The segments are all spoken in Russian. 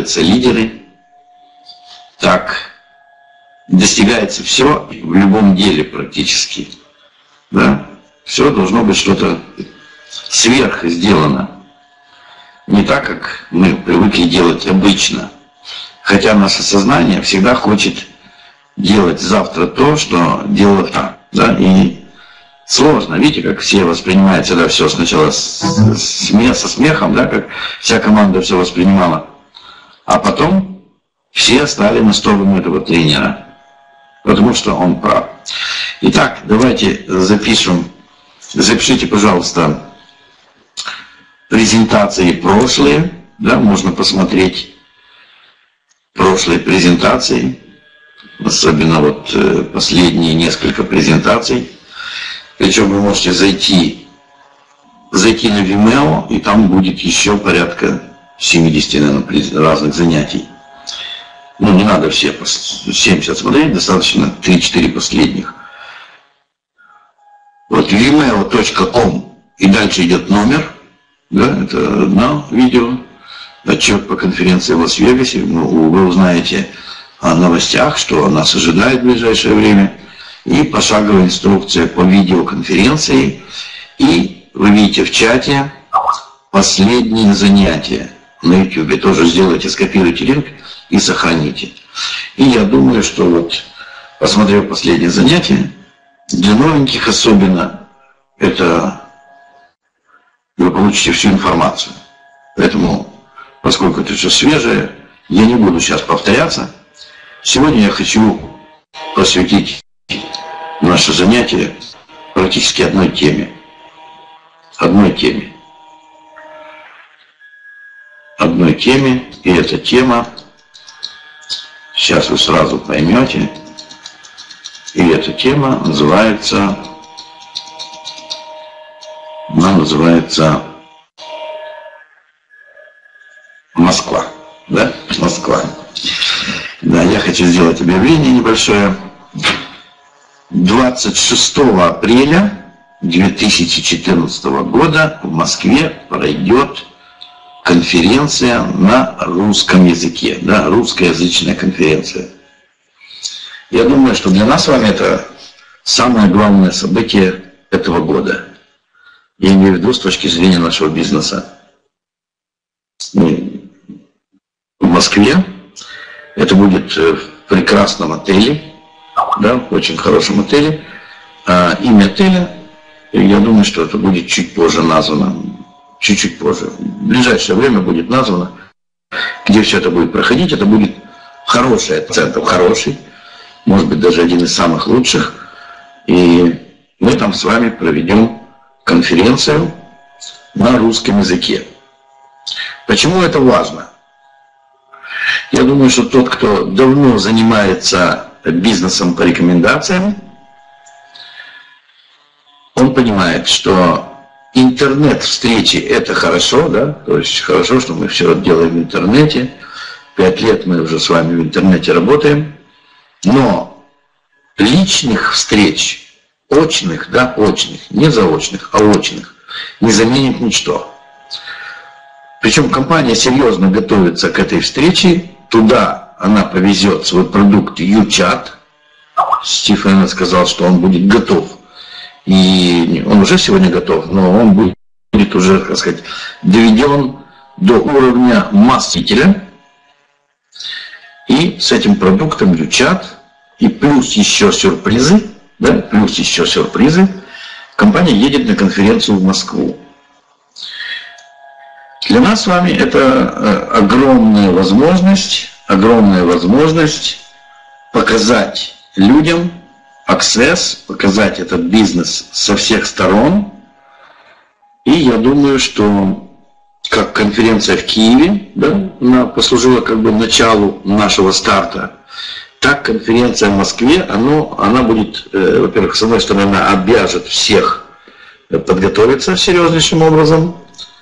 становятся лидеры, так достигается все в любом деле практически. Да? Все должно быть что-то сверх сделано. Не так, как мы привыкли делать обычно. Хотя наше сознание всегда хочет делать завтра то, что делало там. Да? И сложно. Видите, как все воспринимают всегда все сначала со смехом, да, как вся команда все воспринимала. А потом все стали на сторону этого тренера. Потому что он прав. Итак, давайте запишите, пожалуйста, презентации прошлые. Да, можно посмотреть прошлые презентации. Особенно вот последние несколько презентаций. Причем вы можете зайти на Vimeo, и там будет еще порядка 70, наверное, разных занятий. Ну, не надо все 70 смотреть, достаточно 3-4 последних. Вот vimeo.com, и дальше идет номер, да, это одно видео, отчет по конференции в Лас-Вегасе. Ну, вы узнаете о новостях, что нас ожидает в ближайшее время, и пошаговая инструкция по видеоконференции, и вы видите в чате последние занятия на YouTube. Тоже сделайте, скопируйте линк и сохраните. И я думаю, что вот, посмотрев последние занятия, для новеньких особенно, это вы получите всю информацию. Поэтому, поскольку это все свежее, я не буду сейчас повторяться. Сегодня я хочу посвятить наше занятие практически одной теме. И эта тема, сейчас вы сразу поймете, и эта тема называется Москва. Да? Москва. Да, я хочу сделать объявление небольшое. 26 апреля 2014 года в Москве пройдет конференция на русском языке, да, русскоязычная конференция. Я думаю, что для нас с вами это самое главное событие этого года. Я имею в виду с точки зрения нашего бизнеса. В Москве это будет в прекрасном отеле, да, в очень хорошем отеле. Имя отеля, я думаю, что это будет чуть позже названо. Чуть-чуть позже. В ближайшее время будет названо, где все это будет проходить. Это будет хороший центр, хороший, может быть, даже один из самых лучших. И мы там с вами проведем конференцию на русском языке. Почему это важно? Я думаю, что тот, кто давно занимается бизнесом по рекомендациям, он понимает, что интернет-встречи – это хорошо, да, то есть хорошо, что мы все делаем в интернете. 5 лет мы уже с вами в интернете работаем. Но личных встреч, очных, да, очных, не заочных, а очных, не заменит ничто. Причем компания серьезно готовится к этой встрече. Туда она повезет свой продукт UChat. Стив Эннет сказал, что он будет готов. И он уже сегодня готов, но он будет уже, так сказать, доведен до уровня масс-сителя. И с этим продуктом UChat, и плюс еще сюрпризы, да, компания едет на конференцию в Москву. Для нас с вами это огромная возможность показать людям access, показать этот бизнес со всех сторон. И я думаю, что как конференция в Киеве, да, она послужила как бы началу нашего старта, так конференция в Москве, она будет, во-первых, с одной стороны, она обяжет всех подготовиться серьезнейшим образом,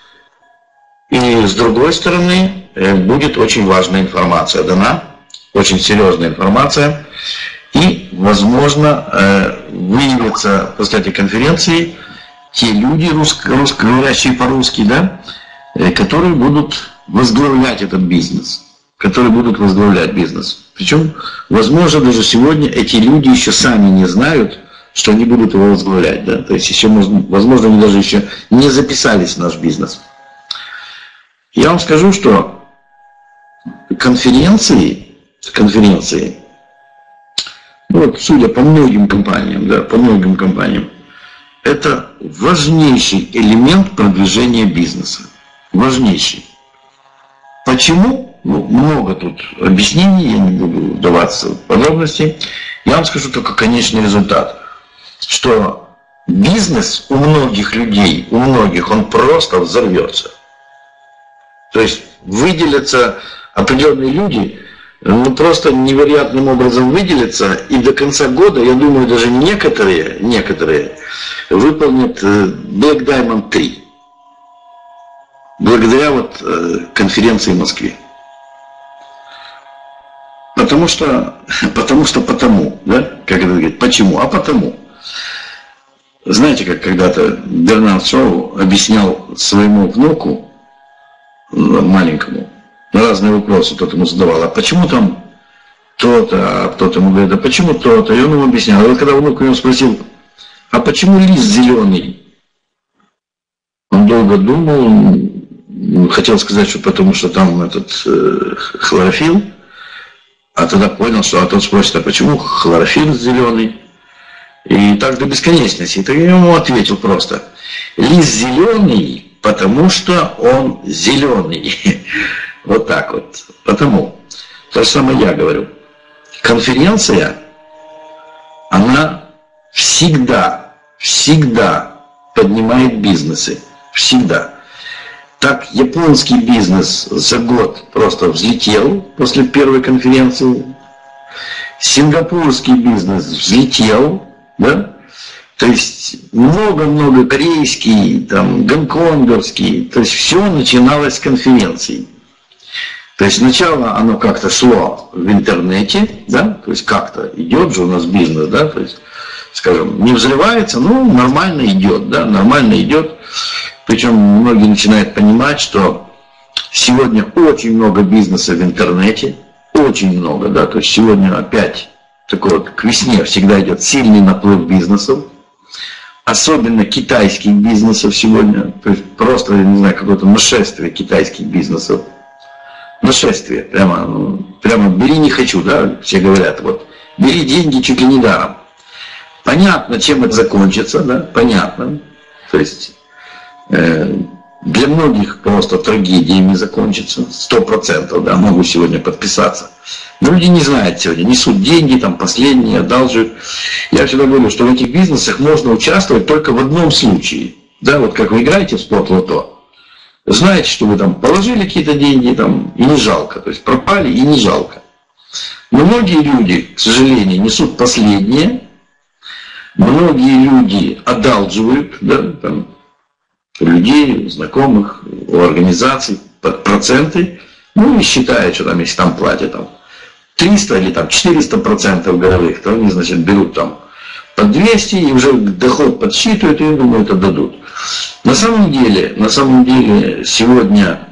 и с другой стороны, будет очень важная информация дана, очень серьезная информация. И, возможно, выявятся после этой конференции те люди, говорящие по-русски, да, которые будут возглавлять этот бизнес. которые будут возглавлять бизнес. Причем, возможно, даже сегодня эти люди еще сами не знают, что они будут его возглавлять. Да? То есть, еще, возможно, они даже еще не записались в наш бизнес. Я вам скажу, что конференции, ну, вот, судя по многим компаниям, да, это важнейший элемент продвижения бизнеса. Важнейший. Почему? Ну, много тут объяснений, я не буду вдаваться в подробности. Я вам скажу только конечный результат. Что бизнес у многих людей, он просто взорвется. То есть выделятся определенные люди, ну просто невероятным образом выделятся, и до конца года, я думаю, даже некоторые выполнят Black Diamond 3. Благодаря вот конференции в Москве. Потому, да? Как это говорит, почему? А потому. Знаете, как когда-то Бернард Шоу объяснял своему внуку, маленькому, на разные вопросы тот ему задавал, а почему там то-то, а тот ему говорит, а почему то-то, и он ему объяснял. И вот когда внук его спросил, а почему лист зеленый? Он долго думал, хотел сказать, что потому что там этот хлорофилл, а тогда понял, что тот спросит, а почему хлорофилл зеленый? И так до бесконечности. И я ему ответил просто, лист зеленый, потому что он зеленый. Вот так вот. Потому. То же самое я говорю. Конференция, она всегда поднимает бизнесы. Всегда. Так японский бизнес за год просто взлетел после первой конференции. Сингапурский бизнес взлетел, да? То есть много-много корейский, там, гонконговский, то есть все начиналось с конференций. То есть сначала оно как-то шло в интернете, да, то есть как-то идет же у нас бизнес, да, то есть, скажем, не взрывается, но нормально идет, да, нормально идет. Причем многие начинают понимать, что сегодня очень много бизнеса в интернете, очень много, да, то есть сегодня опять такой вот к весне всегда идет сильный наплыв бизнесов, особенно китайских бизнесов сегодня, то есть просто, я не знаю, какое-то нашествие китайских бизнесов, нашествие, прямо бери не хочу, да, все говорят, вот, бери деньги чуть ли не даром. Понятно, чем это закончится, да, понятно, то есть для многих просто трагедиями закончится, 100%, да, могу сегодня подписаться. Но люди не знают сегодня, несут деньги, там, последние, одалживают. Я всегда говорю, что в этих бизнесах можно участвовать только в одном случае. Да, вот как вы играете в спорт-лото, знаете, что вы там положили какие-то деньги, там, и не жалко, то есть пропали и не жалко. Но многие люди, к сожалению, несут последние, многие люди одалживают, да, там, у людей, у знакомых, у организаций под проценты, ну и считают, что там, если там платят там 300 или там 400% годовых, то они, значит, берут там по 200 и уже доход подсчитывают и, думаю, это дадут. На самом деле сегодня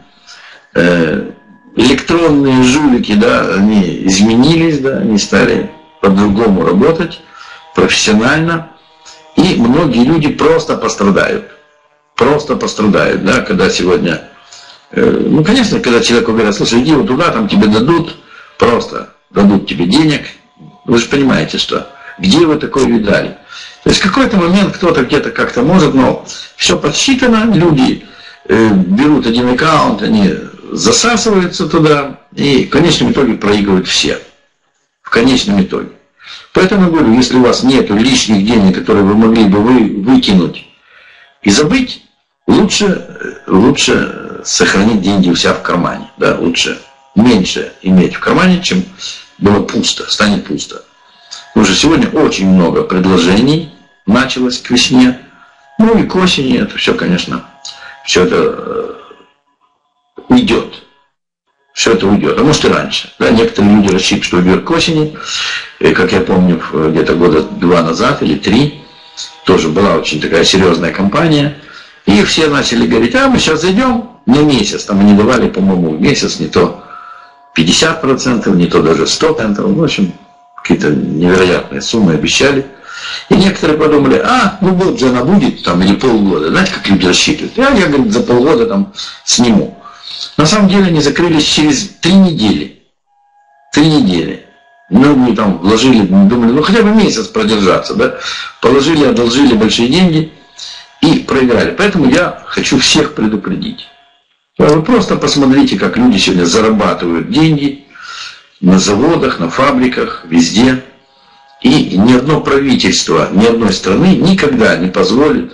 электронные жулики, да, они изменились, да, они стали по-другому работать, профессионально, и многие люди просто пострадают. Да, когда сегодня, ну, конечно, когда человеку говорят, слушай, иди вот туда, там тебе дадут, просто дадут тебе денег, вы же понимаете, что, где вы такое видали. То есть в какой-то момент кто-то где-то как-то может, но все подсчитано, люди берут один аккаунт, они засасываются туда, и в конечном итоге проигрывают все. В конечном итоге. Поэтому я говорю, если у вас нет лишних денег, которые вы могли бы выкинуть и забыть, лучше сохранить деньги у себя в кармане. Да? Лучше меньше иметь в кармане, чем было пусто, станет пусто. Потому что сегодня очень много предложений началось к весне. Ну и к осени это все, конечно, все это уйдет. Все это уйдет. А может и раньше. Да? Некоторые люди рассчитывают, что уйдет к осени. И, как я помню, где-то года 2 назад или 3 тоже была очень такая серьезная кампания. И все начали говорить, а мы сейчас зайдем на месяц. Там они давали, по-моему, месяц, не то 50%, не то даже 100%. В общем, какие-то невероятные суммы обещали. И некоторые подумали, ну год же она будет, там, или полгода. Знаете, как люди рассчитывают? Я говорит, за полгода там сниму. На самом деле они закрылись через 3 недели. 3 недели. Ну, мы там вложили, думали, хотя бы месяц продержаться, да? Положили, одолжили большие деньги и проиграли. Поэтому я хочу всех предупредить. Вы просто посмотрите, как люди сегодня зарабатывают деньги на заводах, на фабриках, везде. И ни одно правительство, ни одной страны никогда не позволит,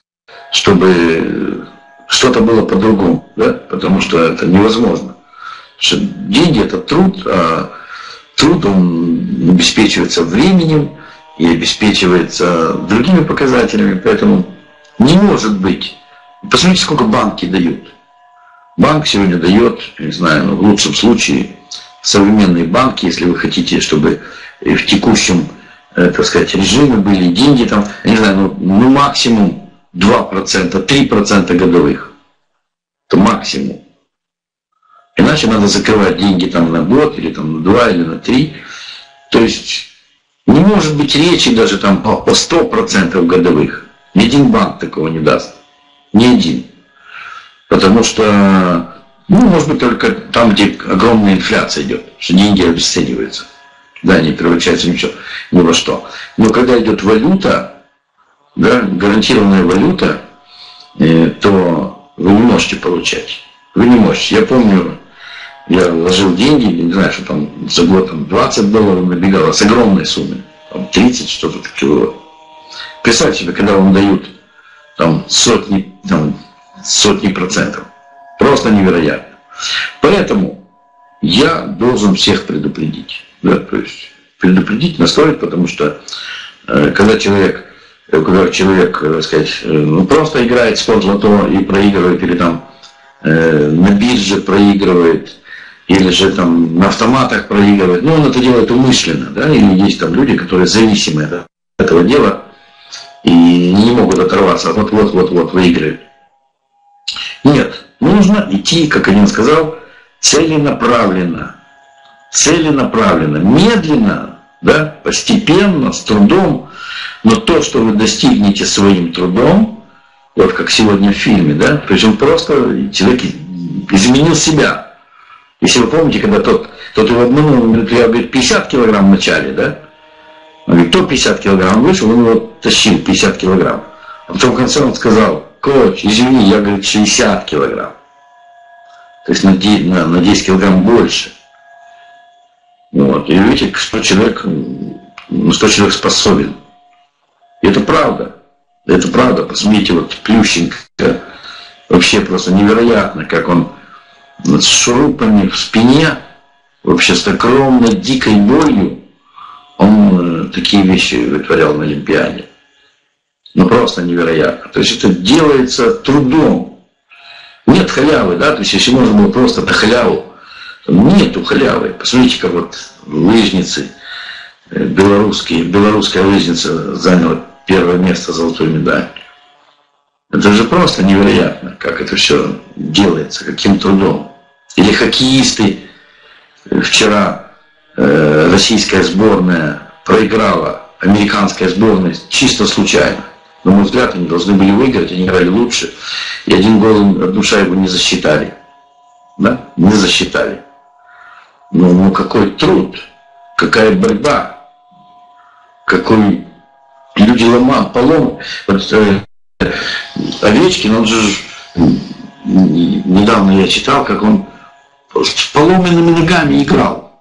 чтобы что-то было по-другому. Да? Потому что это невозможно. Потому что деньги – это труд, а труд он обеспечивается временем и обеспечивается другими показателями. Поэтому не может быть. Посмотрите, сколько банки дают. Банк сегодня дает, не знаю, в лучшем случае, современные банки, если вы хотите, чтобы в текущем, так сказать, режиме были деньги там, я не знаю, ну максимум 2%, 3% годовых. Это максимум. Иначе надо закрывать деньги там на год, или там на 2, или на 3. То есть не может быть речи даже там о 100% годовых. Ни один банк такого не даст. Ни один. Потому что, может быть, только там, где огромная инфляция идет, что деньги обесцениваются. Да, не превращаются ни во что. Но когда идет валюта, да, гарантированная валюта, то вы не можете получать. Вы не можете. Я помню, я вложил деньги, не знаю, что там за год там, $20 набегало, с огромной суммы. Там 30, что-то такое. Представьте себе, когда вам дают там сотни процентов. Просто невероятно. Поэтому я должен всех предупредить. Да, то есть предупредить, настроить, потому что когда человек, так сказать, просто играет в спортлото и проигрывает, или там на бирже проигрывает, или же там на автоматах проигрывает, он это делает умышленно, да, или есть там люди, которые зависимы от этого дела и не могут оторваться, вот выиграют. Нет, нужно идти, как один сказал, целенаправленно, медленно, да, постепенно, с трудом, но то, что вы достигнете своим трудом, вот как сегодня в фильме, да, то есть он просто, человек изменил себя. Если вы помните, когда тот его обманул, он говорит, я, 50 килограмм в начале, да, он говорит, кто 50 килограмм, он вышел, он его тащил 50 килограмм, а потом в конце он сказал, коуч, извини, я, говорит, 60 килограмм. То есть на 10 килограмм больше. Вот. И видите, что человек способен. И это правда. Это правда. Посмотрите, вот Плющенко, вообще просто невероятно, как он с шурупами в спине, вообще с огромной дикой болью, он такие вещи вытворял на Олимпиаде. Просто невероятно. То есть это делается трудом. Нет халявы, да, то есть если можно было просто на халяву, то нету халявы. Посмотрите, как вот лыжницы, белорусская лыжница заняла первое место, золотую медаль. Это же просто невероятно, как это все делается, каким трудом. Или хоккеисты. Вчера российская сборная проиграла американской сборной чисто случайно. На мой взгляд, они должны были выиграть, они играли лучше. И один гол, одну шайбу не засчитали. Да? Не засчитали. Ну какой труд, какая борьба, какой люди ломают. Вот, Овечкин, он же, недавно я читал, как он с поломанными ногами играл.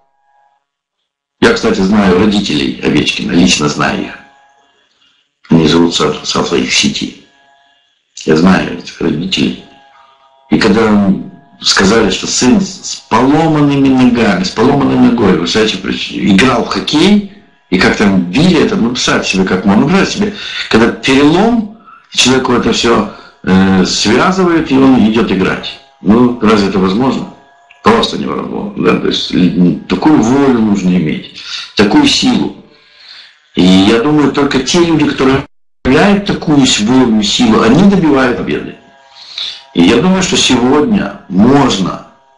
Я, кстати, знаю родителей Овечкина, лично знаю их. Они живут в своих сети. Я знаю этих родителей. И когда сказали, что сын с поломанными ногами, с поломанной ногой, вы знаете, играл в хоккей, и как там били это, представьте себе, как можно, представьте себе, когда перелом, человеку это все связывает, и он идет играть. Разве это возможно? Просто невозможно. Да? То есть такую волю нужно иметь, такую силу. И я думаю, только те люди, которые проявляют такую волю, силу, они добивают победы. И я думаю, что сегодня можно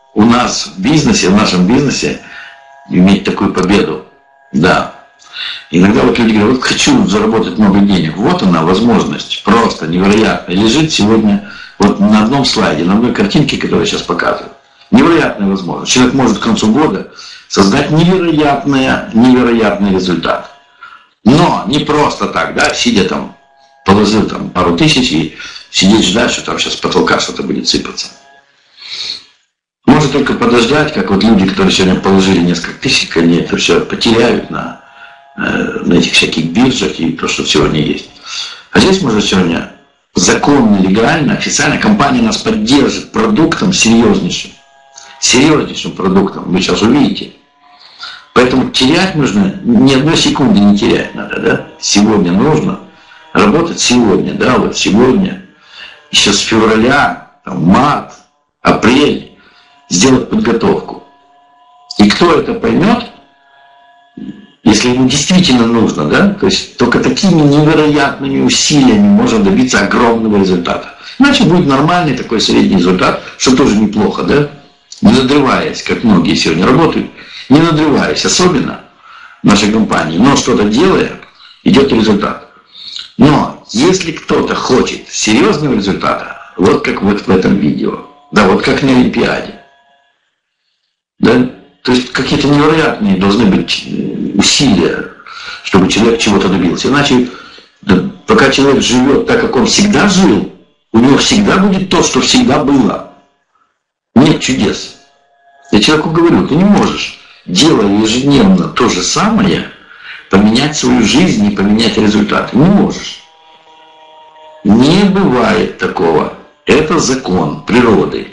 у нас в бизнесе, в нашем бизнесе иметь такую победу. Да. Иногда вот люди говорят, вот хочу заработать много денег. Вот она, возможность, просто невероятная. Лежит сегодня вот на одном слайде, на одной картинке, которую я сейчас показываю. Невероятная возможность. Человек может к концу года создать невероятный результат. Но не просто так, да, сидя там, положил там пару тысяч и сидеть ждать, что там сейчас с потолка что-то будет сыпаться. Может только подождать, как вот люди, которые сегодня положили несколько тысяч, они это все потеряют на этих всяких биржах и то, что сегодня есть. А здесь можно сегодня законно, легально, официально компания нас поддержит продуктом серьезнейшим продуктом. Вы сейчас увидите. Поэтому терять нужно, ни одной секунды не терять надо, да? Сегодня нужно работать сегодня, да, вот сегодня, еще с февраля, там, март, апрель, сделать подготовку. И кто это поймет, если ему действительно нужно, да, то есть только такими невероятными усилиями можно добиться огромного результата. Иначе будет нормальный такой средний результат, что тоже неплохо, да, не надрываясь, как многие сегодня работают, не надрываясь, особенно в нашей компании, но что-то делая, идет результат. Но если кто-то хочет серьезного результата, вот как вот в этом видео, да, вот как на Олимпиаде, да, то есть какие-то невероятные должны быть усилия, чтобы человек чего-то добился. Иначе, да, пока человек живет так, как он всегда жил, у него всегда будет то, что всегда было. Нет чудес. Я человеку говорю, ты не можешь, делая ежедневно то же самое, поменять свою жизнь и поменять результаты. Не можешь. Не бывает такого. Это закон природы.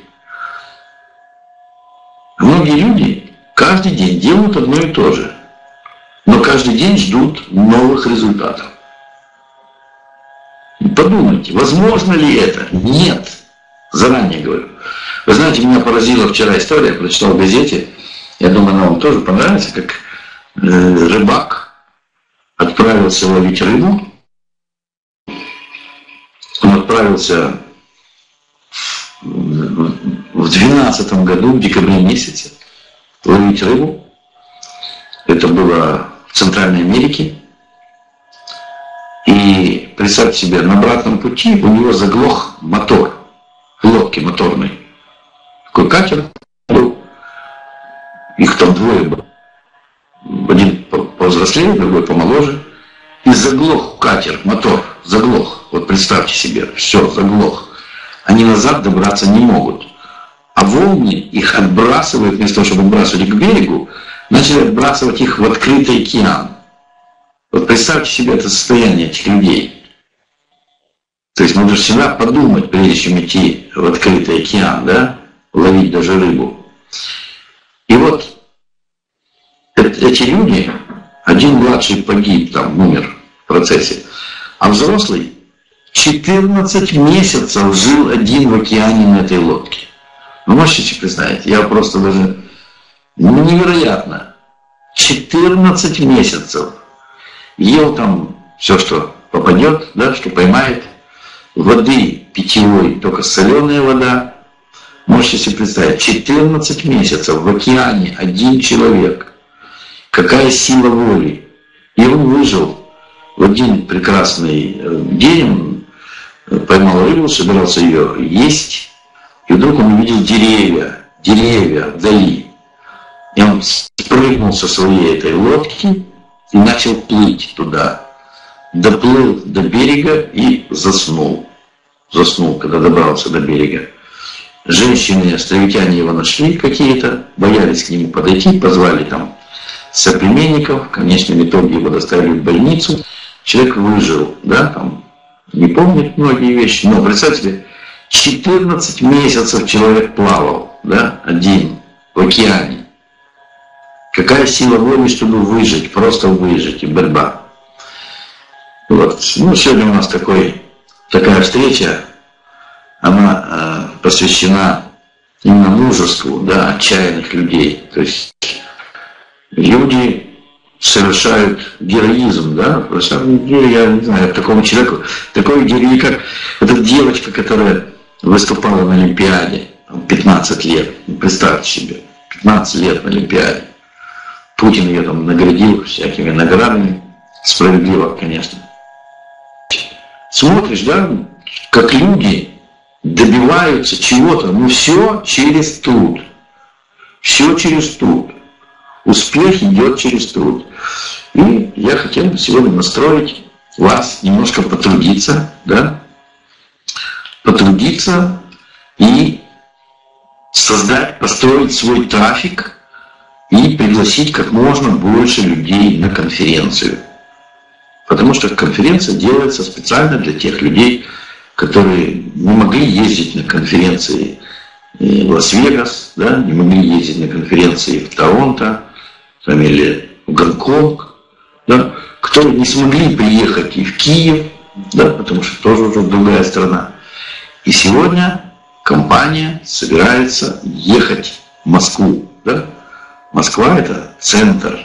Многие люди каждый день делают одно и то же, но каждый день ждут новых результатов. Подумайте, возможно ли это? Нет. Заранее говорю. Вы знаете, меня поразила вчера история, я прочитал в газете, я думаю, она вам тоже понравится, как рыбак отправился ловить рыбу. Он отправился в 2012 году, в декабре месяце, ловить рыбу. Это было в Центральной Америке. И представьте себе, на обратном пути у него заглох мотор в лодке моторной. Такой катер был. Их там двое было. Один повзрослее, другой помоложе. И заглох катер, мотор, заглох. Вот представьте себе, все, заглох. Они назад добраться не могут. А волны их отбрасывают, вместо того, чтобы отбрасывать их к берегу, начали отбрасывать их в открытый океан. Вот представьте себе это состояние этих людей. То есть нужно всегда подумать, прежде чем идти в открытый океан, да, ловить даже рыбу. И вот эти люди, один младший погиб, там, умер в процессе, а взрослый 14 месяцев жил один в океане на этой лодке. Вы можете себе представить? Я просто даже... невероятно. 14 месяцев. Ел там все, что попадет, да, что поймает. Воды питьевой, только соленая вода. Можете себе представить, 14 месяцев в океане один человек. Какая сила воли. И он выжил. В один прекрасный день он поймал рыбу, собирался ее есть. И вдруг он увидел деревья вдали. И он спрыгнул со своей этой лодки и начал плыть туда. Доплыл до берега и заснул. Заснул, когда добрался до берега. Женщины, островитяне его нашли какие-то, боялись к нему подойти, позвали там соплеменников. В конечном итоге его доставили в больницу. Человек выжил, да, там, не помнит многие вещи, но представьте себе, 14 месяцев человек плавал, да, один, в океане. Какая сила воли, чтобы выжить, просто выжить, и борьба. Вот. Ну, сегодня у нас такая встреча, она посвящена именно мужеству, да, отчаянных людей. То есть люди совершают героизм, да, на самом деле, я не знаю, такому человеку, такой герой, как эта девочка, которая выступала на Олимпиаде, 15 лет. Представьте себе, 15 лет на Олимпиаде. Путин ее там наградил всякими наградами. Справедливо, конечно. Смотришь, да, как люди добиваются чего-то, но все через труд. Все через труд. Успех идет через труд. И я хотел бы сегодня настроить вас немножко потрудиться, да, потрудиться и создать, построить свой трафик и пригласить как можно больше людей на конференцию. Потому что конференция делается специально для тех людей, которые не могли ездить на конференции в Лас-Вегас, да, не могли ездить на конференции в Торонто там, или в Гонконг, да, которые не смогли приехать и в Киев, да, потому что тоже уже другая страна. И сегодня компания собирается ехать в Москву. Да? Москва – это центр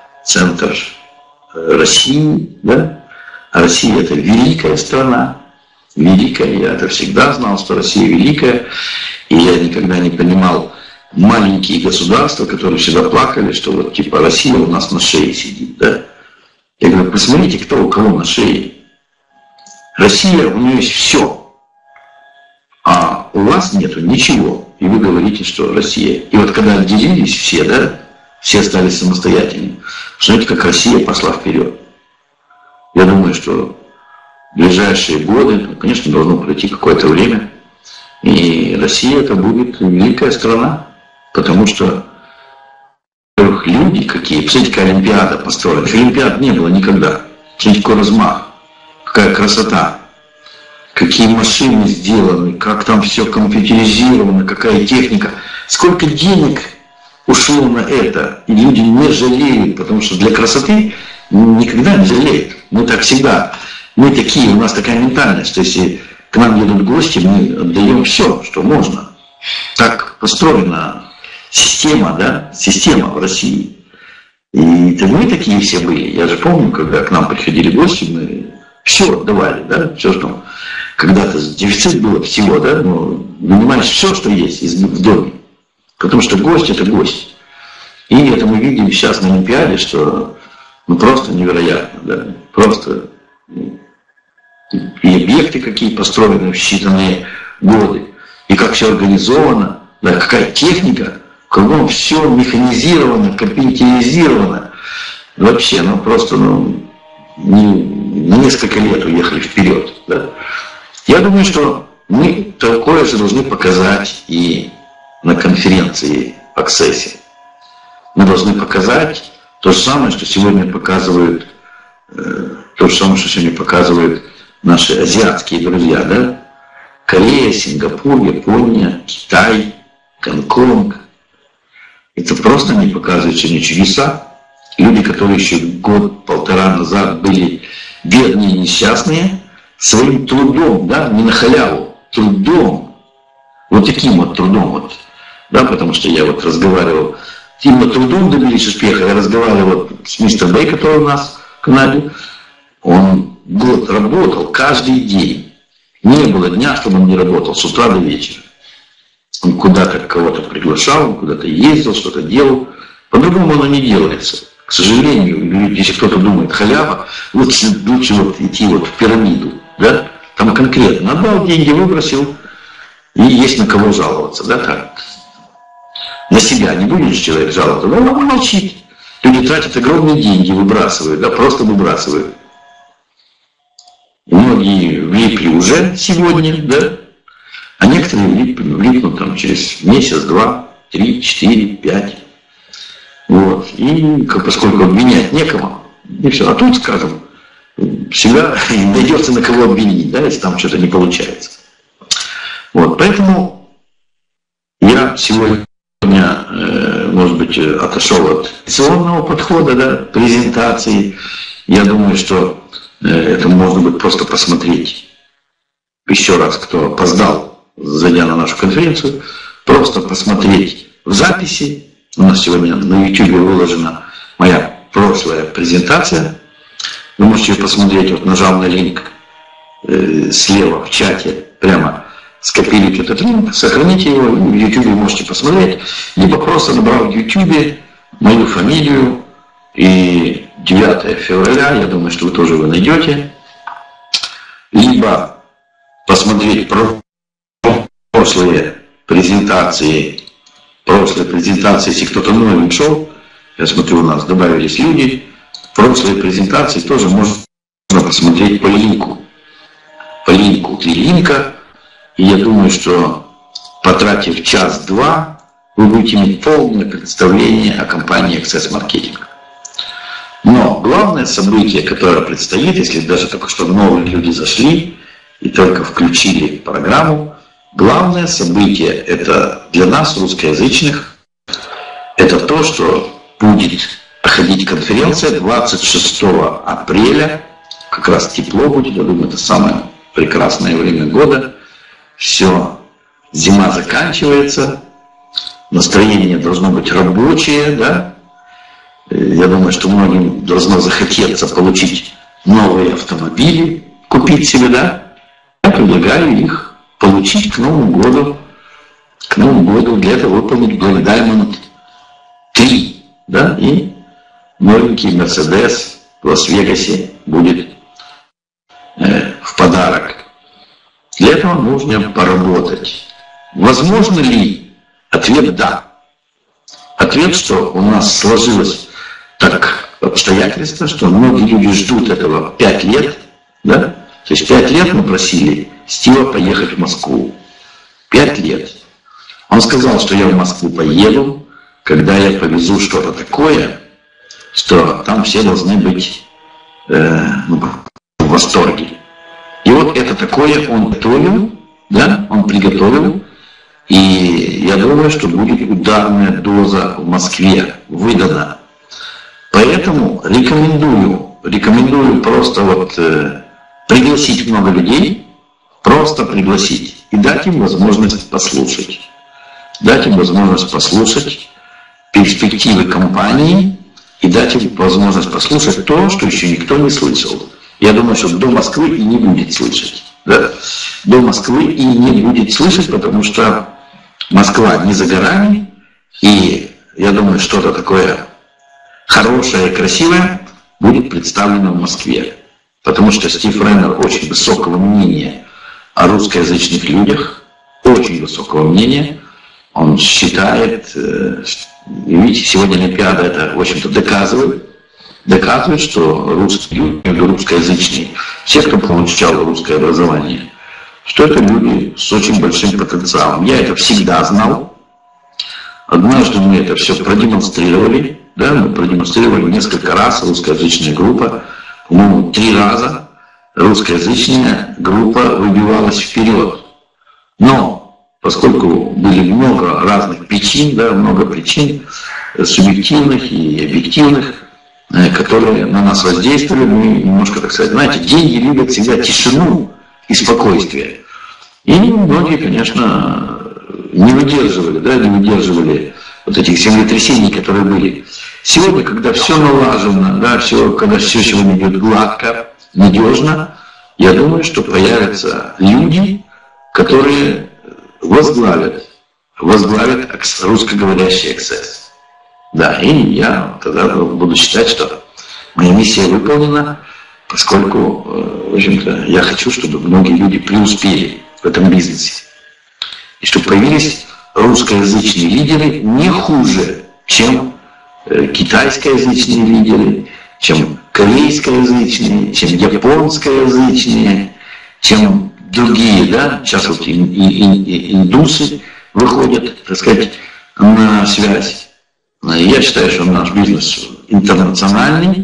России, да? А Россия – это великая страна, великая. Я это всегда знал, что Россия великая, и я никогда не понимал маленькие государства, которые всегда плакали, что вот типа Россия у нас на шее сидит, да? Я говорю, посмотрите, кто у кого на шее. Россия, у нее есть все, а у вас нету ничего, и вы говорите, что Россия. И вот когда отделились все, да, все стали самостоятельными. Смотрите, как Россия пошла вперед. Я думаю, что в ближайшие годы, конечно, должно пройти какое-то время, и Россия это будет великая страна, потому что, во-первых, люди какие, посмотрите, какая Олимпиада построена. Олимпиад не было никогда. Смотрите, какой размах, какая красота, какие машины сделаны, как там все компьютеризировано, какая техника, сколько денег ушло на это, и люди не жалеют, потому что для красоты никогда не жалеют. Мы так всегда, мы такие, у нас такая ментальность, что если к нам едут гости, мы отдаем все, что можно. Так построена система, да, система в России. И это мы такие все были. Я же помню, когда к нам приходили гости, мы все отдавали, да, все, что когда-то дефицит было всего, да, ну, вынимаешь все, что есть в доме. Потому что гость – это гость. И это мы видим сейчас на Олимпиаде, что ну, просто невероятно. Да? Просто и объекты какие построены в считанные годы. И как все организовано, да, какая техника, кругом все механизировано, компьютеризировано. Вообще, ну просто на несколько лет уехали вперед. Да? Я думаю, что мы такое же должны показать и на конференции Access. Мы должны показать то же самое, что сегодня показывают, наши азиатские друзья, да? Корея, Сингапур, Япония, Китай, Гонконг. Это просто не показывают сегодня чудеса. Люди, которые еще год-полтора назад были бедные и несчастные, своим трудом, да, не на халяву, трудом, вот таким вот трудом, вот, да, потому что я вот разговаривал, именно трудом добились успеха. Я разговаривал с мистером Бэй, который у нас в Канаде. Он год работал каждый день. Не было дня, чтобы он не работал с утра до вечера. Он куда-то кого-то приглашал, он куда-то ездил, что-то делал. По-другому оно не делается. К сожалению, если кто-то думает, халява, лучше вот идти вот в пирамиду. Да? Там конкретно отдал деньги, выбросил, и есть на кого жаловаться. Да? Так. На себя не будет человек жаловаться, но он молчит. Люди тратят огромные деньги, выбрасывают, да, просто выбрасывают. Многие влипли уже сегодня, да, а некоторые влипнут там через месяц, 2, 3, 4, 5. Вот. И поскольку обвинять некому, и все. А тут, скажем, всегда найдется на кого обвинить, да, если там что-то не получается. Вот. Поэтому я сегодня, может быть, отошел от традиционного подхода, да, презентации. Я думаю, что это можно будет просто посмотреть еще раз, кто опоздал, зайдя на нашу конференцию, просто посмотреть в записи. У нас сегодня на YouTube выложена моя прошлая презентация. Вы можете ее посмотреть, вот нажав на линк слева в чате, прямо скопируйте этот линк, сохраните его, в YouTube можете посмотреть, либо просто набрав в YouTube мою фамилию и 9 февраля, я думаю, что вы тоже его найдете, либо посмотреть прошлые презентации, если кто-то новый шел, я смотрю, у нас добавились люди, прошлые презентации тоже можно посмотреть по линку. По линку, 3 линка, и я думаю, что потратив час-два, вы будете иметь полное представление о компании Access Marketing. Но главное событие, которое предстоит, если даже только что новые люди зашли и только включили программу, главное событие это для нас, русскоязычных, это то, что будет проходить конференция 26 апреля, как раз тепло будет, я думаю, это самое прекрасное время года, все, зима заканчивается, настроение должно быть рабочее, да, я думаю, что многим должно захотеться получить новые автомобили, купить себе, да, я предлагаю их получить к Новому году, для этого выполнить Black Diamond 3, да, и новенький Mercedes в Лас-Вегасе будет в подарок. Для этого нужно поработать. Возможно ли? Ответ да. Ответ, что у нас сложилось так обстоятельства, что многие люди ждут этого 5 лет, да? То есть 5 лет мы просили Стива поехать в Москву. 5 лет. Он сказал, что я в Москву поеду, когда я повезу что-то такое, что там все должны быть в восторге. И вот это такое он готовил, да, он приготовил, и я думаю, что будет ударная доза в Москве выдана. Поэтому рекомендую просто вот пригласить много людей, просто пригласить и дать им возможность послушать. Дать им возможность послушать перспективы компании и дать им возможность послушать то, что еще никто не слышал. Я думаю, что до Москвы и не будет слышать. Да? До Москвы и не будет слышать, потому что Москва не за горами, и я думаю, что-то такое хорошее и красивое будет представлено в Москве. Потому что Стив Реннер очень высокого мнения о русскоязычных людях, очень высокого мнения. Он считает, видите, сегодня Олимпиада это, в общем-то, доказывает, что русские люди, русскоязычные, все, кто получал русское образование, что это люди с очень большим потенциалом. Я это всегда знал. Однажды мы это все продемонстрировали, да, мы продемонстрировали несколько раз, русскоязычная группа, по-моему, 3 раза русскоязычная группа выбивалась вперед. Но поскольку были много разных причин, да, много причин субъективных и объективных, которые на нас воздействовали, мы немножко, так сказать, знаете, деньги любят всегда тишину и спокойствие. И многие, конечно, не выдерживали вот этих землетрясений, которые были. Сегодня, когда все налажено, да, когда все сегодня идет гладко, надежно, я думаю, что появятся люди, которые возглавят русскоговорящий Access. Да, и я тогда буду считать, что моя миссия выполнена, поскольку, в общем-то, я хочу, чтобы многие люди преуспели в этом бизнесе. И чтобы появились русскоязычные лидеры не хуже, чем китайскоязычные лидеры, чем корейскоязычные, чем японскоязычные, чем другие, да, сейчас вот и индусы выходят, так сказать, на связь. Я считаю, что наш бизнес интернациональный,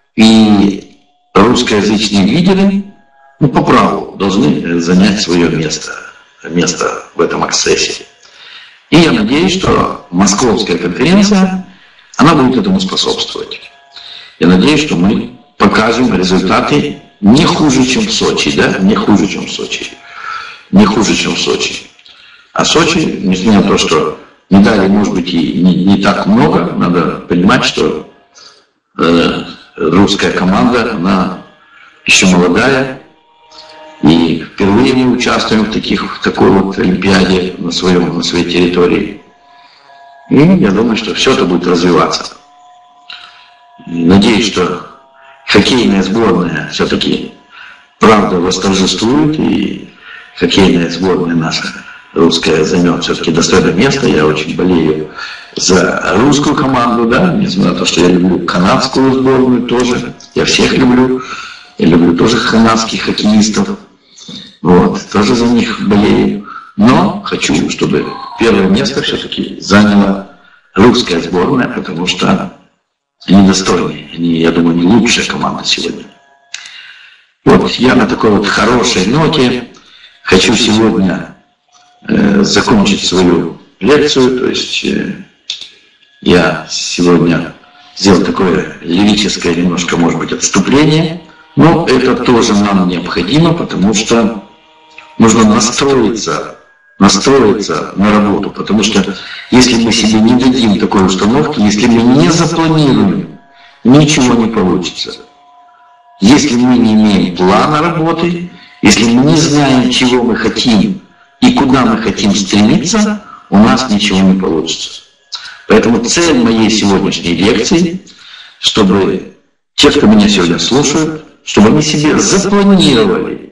и русскоязычные лидеры, по праву должны занять свое место в этом аксессе. И я надеюсь, что московская конференция, она будет этому способствовать. Я надеюсь, что мы покажем результаты не хуже, чем в Сочи, да, не хуже, чем в Сочи. А Сочи, несмотря на то, что медалей, может быть, и не так много, надо понимать, что русская команда, она еще молодая, и впервые мы участвуем в такой вот олимпиаде на своей территории. И я думаю, что все это будет развиваться. Надеюсь, что хоккейная сборная все-таки правда восторжествует, и хоккейная сборная наша русская займет все-таки достойное место. Я очень болею за русскую команду, да, несмотря на то, что я люблю канадскую сборную тоже. Я всех люблю. Я люблю тоже канадских хоккеистов. Вот, тоже за них болею. Но хочу, чтобы первое место все-таки заняла русская сборная, потому что они достойные. Они, я думаю, не лучшая команда сегодня. Вот, я на такой вот хорошей ноте хочу сегодня закончить свою лекцию. То есть я сегодня сделал такое лирическое немножко, может быть, отступление. Но это тоже нам необходимо, потому что нужно настроиться на работу. Потому что если мы себе не дадим такой установки, если мы не запланируем, ничего не получится. Если мы не имеем плана работы, если мы не знаем, чего мы хотим и куда мы хотим стремиться, у нас ничего не получится. Поэтому цель моей сегодняшней лекции, чтобы те, кто меня сегодня слушают, чтобы они себе запланировали,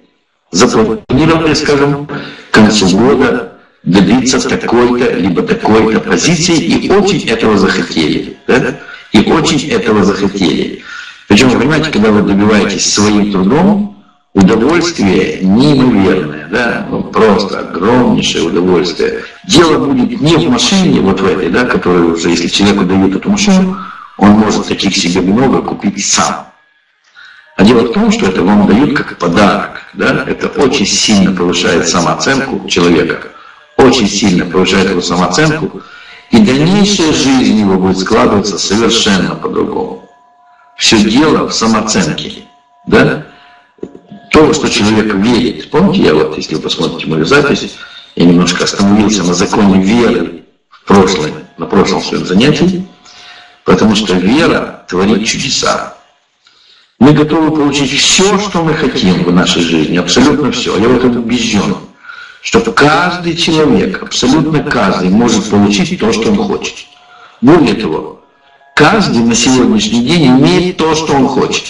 скажем, к концу года добиться такой-то, либо такой-то позиции, и очень этого захотели. Да? И очень этого захотели. Причем, вы понимаете, когда вы добиваетесь своим трудом, удовольствие неимоверное, да? Ну, просто огромнейшее удовольствие. Дело будет не в машине, вот в этой, да, которую уже, если человеку дают эту машину, он может таких себе много купить сам. А дело в том, что это вам дают как подарок. Да? Это очень сильно повышает самооценку человека, очень сильно повышает его самооценку, и дальнейшая жизнь его будет складываться совершенно по-другому. Все дело в самооценке. Да? То, во что человек верит. Помните, я вот, если вы посмотрите мою запись, я немножко остановился на законе веры на прошлом своем занятии, потому что вера творит чудеса. Мы готовы получить все, что мы хотим в нашей жизни, абсолютно все. Я в этом убежден, что каждый человек, абсолютно каждый, может получить то, что он хочет. Более того, каждый на сегодняшний день имеет то, что он хочет.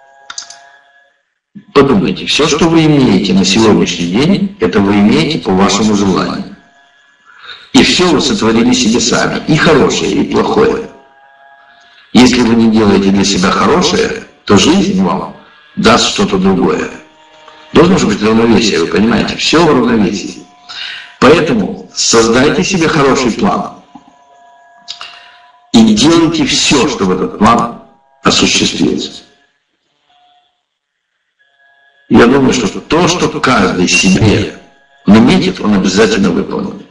Подумайте, все, что вы имеете на сегодняшний день, это вы имеете по вашему желанию. И все вы сотворили себе сами, и хорошее, и плохое. Если вы не делаете для себя хорошее, то жизнь вам даст что-то другое. Должно же быть равновесие, вы понимаете? Все в равновесии. Поэтому создайте себе хороший план. И делайте все, чтобы этот план осуществился. Я думаю, что то, что каждый себе наметит, он обязательно выполнит.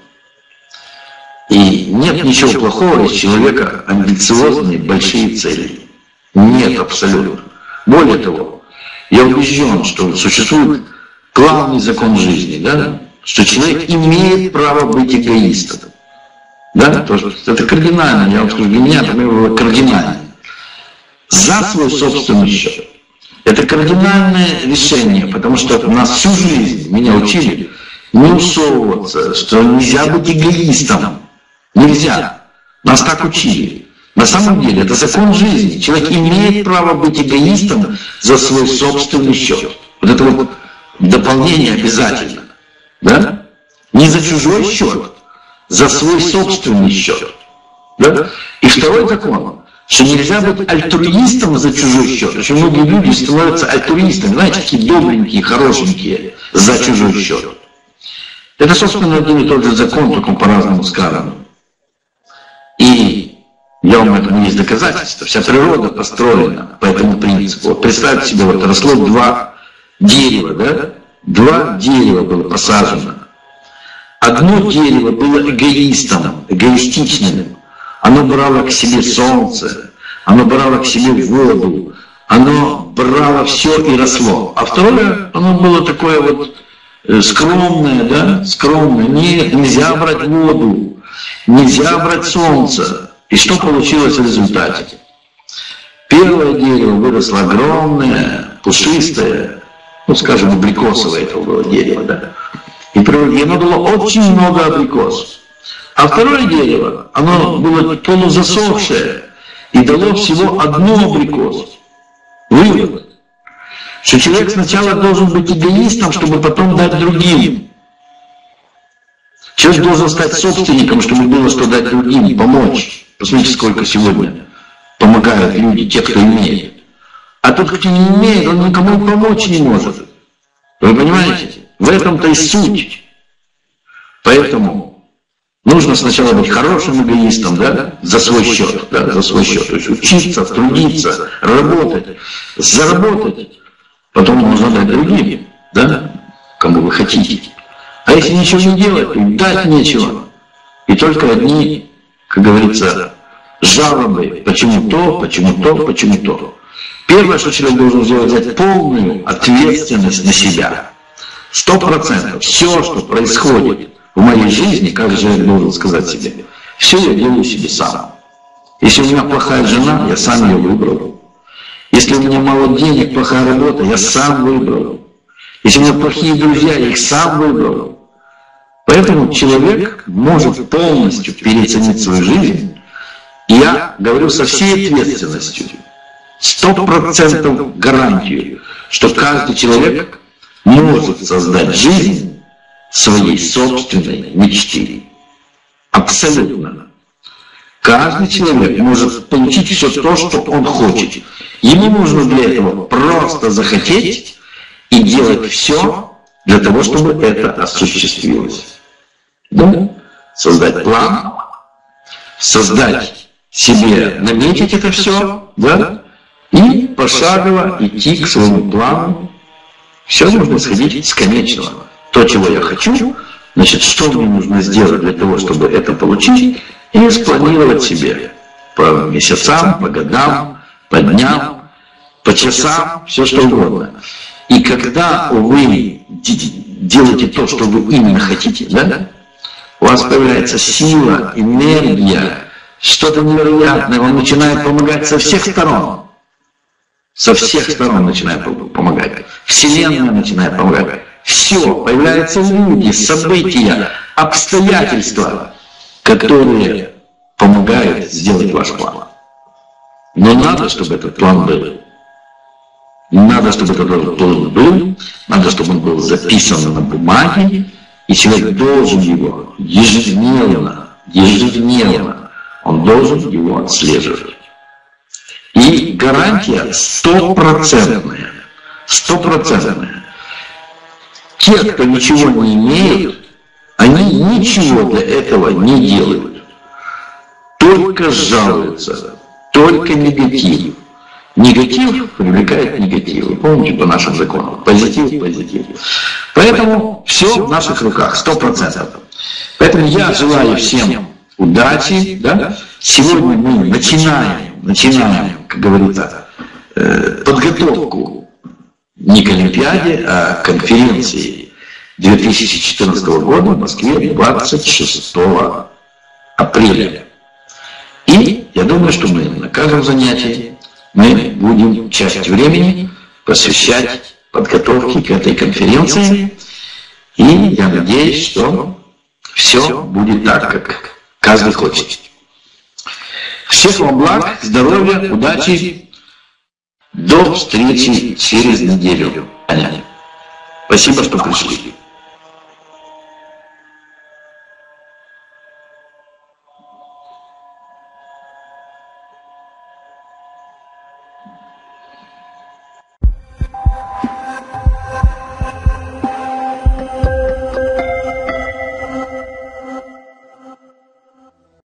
И нет ничего плохого, если человека амбициозные, большие цели. Нет, абсолютно. Более того, я убежден, что существует главный закон жизни, да? Что человек имеет право быть эгоистом. Да? Это кардинально, я вам скажу, для меня это было кардинально. За свой собственный счет. Это кардинальное решение, потому что нас всю жизнь меня учили не усовываться, что нельзя быть эгоистом. Нельзя. Нас так учили. На самом деле, это закон жизни. Человек имеет право быть эгоистом за свой собственный счет. Вот это вот дополнение обязательно. Да? Не за чужой счет, за свой собственный счет. Да? И второй закон, что нельзя быть альтруистом за чужой счет. Очень многие люди становятся альтруистами, знаете, такие добренькие, хорошенькие за чужой счет. Это, собственно, один и тот же закон, только по-разному сказано. И я вам этому есть доказательства. Вся природа построена по этому принципу. Вот представьте себе, вот росло два дерева, да? Два дерева было посажено. Одно дерево было эгоистом, эгоистичным. Оно брало к себе солнце, оно брало к себе воду, оно брало все и росло. А второе, оно было такое вот скромное, да? Скромное. Нет, нельзя брать воду, нельзя брать солнце. И что получилось в результате? Первое дерево выросло огромное, пушистое, ну, скажем, абрикосовое этого было дерево, да. И оно дало очень много абрикос. А второе дерево, оно было полузасохшее и дало всего одну абрикос. Вывод, что человек сначала должен быть эгоистом, чтобы потом дать другим. Человек должен стать собственником, чтобы было что дать другим, помочь. Посмотрите, сколько сегодня помогают люди, те, кто имеет. А тот, кто не имеет, он никому помочь не может. Вы понимаете? В этом-то и суть. Поэтому нужно сначала быть хорошим эгоистом, да, за свой счет, да, за свой счет. То есть учиться, трудиться, работать, заработать. Потом нужно дать другим, да, кому вы хотите. А если ничего не делать, то дать нечего. И только одни, как говорится, жалобы, почему то, почему то, почему то. Первое, что человек должен сделать, взять полную ответственность на себя. 100%. Все, что происходит в моей жизни, как же я должен сказать себе, все я делаю себе сам. Если у меня плохая жена, я сам ее выбрал. Если у меня мало денег, плохая работа, я сам выбрал. Если у меня плохие друзья, я их сам выбрал. Поэтому человек может полностью переоценить свою жизнь. И я говорю со всей ответственностью, 100% гарантию, что каждый человек может создать жизнь своей собственной мечты. Абсолютно. Каждый человек может получить все то, что он хочет. Ему нужно для этого просто захотеть и делать все для того, чтобы это осуществилось. Да? Создать план, создать себе, наметить это все, да? И пошагово идти к своему плану. Все нужно сходить с конечного. То, чего я хочу, значит, что мне нужно сделать для того, чтобы это получить, и спланировать себе по месяцам, по годам, по дням, по часам, все что угодно. И когда вы делаете то, что вы именно хотите, да, у вас появляется сила, энергия, что-то невероятное, вам начинает помогать со всех сторон. Со всех сторон начинает помогать. Вселенная начинает помогать. Все, появляются люди, события, обстоятельства, которые помогают сделать ваш план. Но надо, чтобы этот план был. Надо, чтобы этот план был. Надо, чтобы он был записан на бумаге. И человек должен его ежедневно, он должен его отслеживать. И гарантия стопроцентная. Стопроцентная. Те, кто ничего не имеют, они ничего для этого не делают. Только жалуются, только негатив. Негатив привлекает негатив. Вы помните по нашим законам? Позитив, позитив. Поэтому все в наших руках, 100%. Поэтому я желаю всем удачи. Да? Сегодня мы начинаем, как говорится, подготовку не к Олимпиаде, а к конференции 2014 года в Москве 26 апреля. И я думаю, что мы на каждом занятии мы будем часть времени посвящать подготовке к этой конференции. И я надеюсь, что все будет так, как каждый хочет. Всех вам благ, здоровья, удачи. До встречи через неделю. Аня. Спасибо, что пришли.